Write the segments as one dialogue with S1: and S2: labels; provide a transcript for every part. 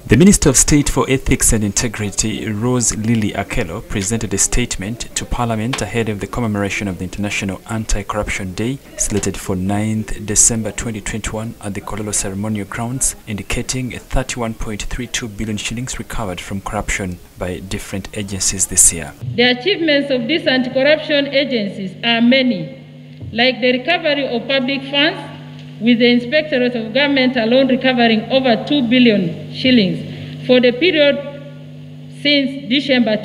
S1: The Minister of State for Ethics and Integrity, Rose Lily Akello, presented a statement to Parliament ahead of the commemoration of the International Anti-Corruption Day, slated for 9th December 2021 at the Kololo Ceremonial Grounds, indicating a 31.32 billion shillings recovered from corruption by different agencies this year.
S2: The achievements of these anti-corruption agencies are many, like the recovery of public funds, with the Inspectorate of Government alone recovering over 2 billion shillings for the period since December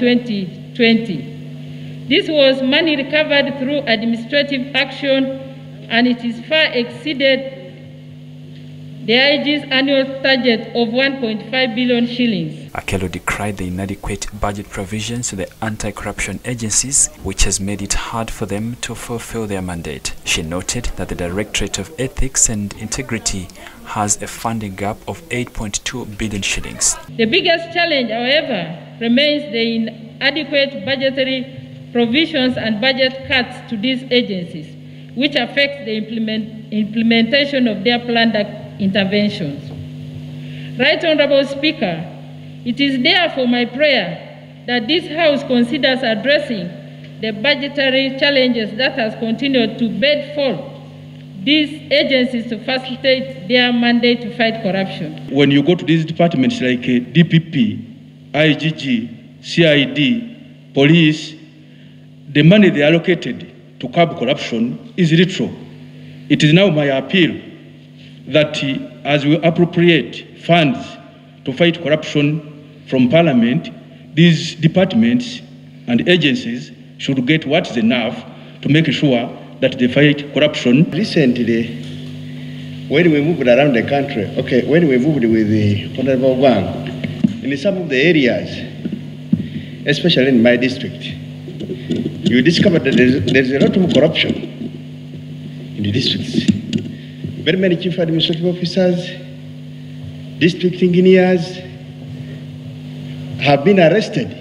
S2: 2020. This was money recovered through administrative action, and it is far exceeded the IG's annual target of 1.5 billion shillings.
S1: Akello decried the inadequate budget provisions to the anti-corruption agencies, which has made it hard for them to fulfill their mandate. She noted that the Directorate of Ethics and Integrity has a funding gap of 8.2 billion shillings.
S2: The biggest challenge, however, remains the inadequate budgetary provisions and budget cuts to these agencies, which affects the implementation of their planned interventions. Right Honourable Speaker, it is therefore my prayer that this House considers addressing the budgetary challenges that has continued to bedfall these agencies to facilitate their mandate to fight corruption.
S3: When you go to these departments like DPP, IGG, CID, police, the money they allocated to curb corruption is little. It is now my appeal that as we appropriate funds to fight corruption from Parliament, these departments and agencies should get what is enough to make sure that they fight corruption.
S4: Recently, when we moved around the country, when we moved with the Honorable Wang, in some of the areas, especially in my district, you discovered that there's a lot of corruption in the districts. Very many chief administrative officers, district engineers have been arrested.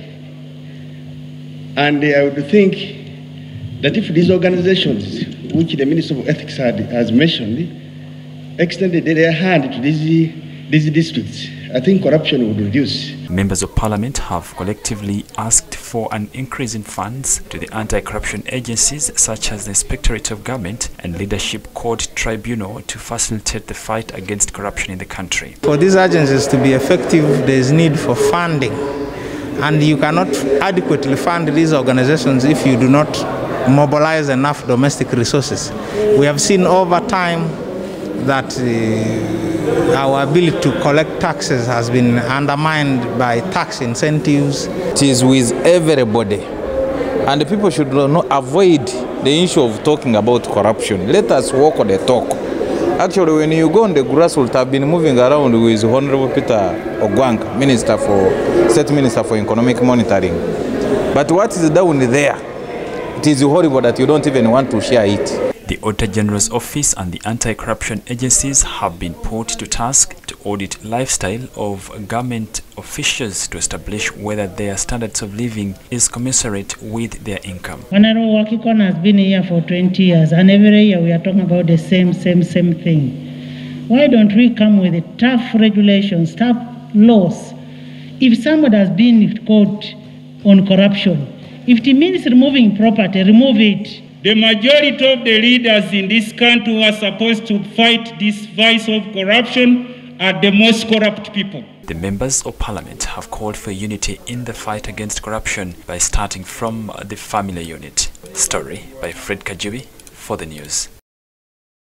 S4: And I would think that if these organizations, which the Minister of Ethics has mentioned, extended their hand to these districts, I think corruption would reduce.
S1: Members of Parliament have collectively asked for an increase in funds to the anti-corruption agencies such as the Inspectorate of Government and Leadership Court Tribunal to facilitate the fight against corruption in the country.
S5: For these agencies to be effective, there is need for funding, and you cannot adequately fund these organizations if you do not mobilize enough domestic resources. We have seen over time that our ability to collect taxes has been undermined by tax incentives.
S6: It is with everybody, and the people should not avoid the issue of talking about corruption. Let us walk on the talk. Actually, when you go on the grassroots, I've been moving around with Honorable Peter Ogwang, State Minister for Economic Monitoring. But what is down there? It is horrible that you don't even want to share it.
S1: The Auditor General's Office and the anti-corruption agencies have been put to task to audit lifestyle of government officials to establish whether their standards of living is commensurate with their income.
S7: Honorable Wakikon has been here for 20 years, and every year we are talking about the same thing. Why don't we come with tough regulations, tough laws? If somebody has been caught on corruption, if it means removing property, remove it.
S3: The majority of the leaders in this country who are supposed to fight this vice of corruption are the most corrupt people.
S1: The members of Parliament have called for unity in the fight against corruption by starting from the family unit. Story by Fred Kajibi for the news.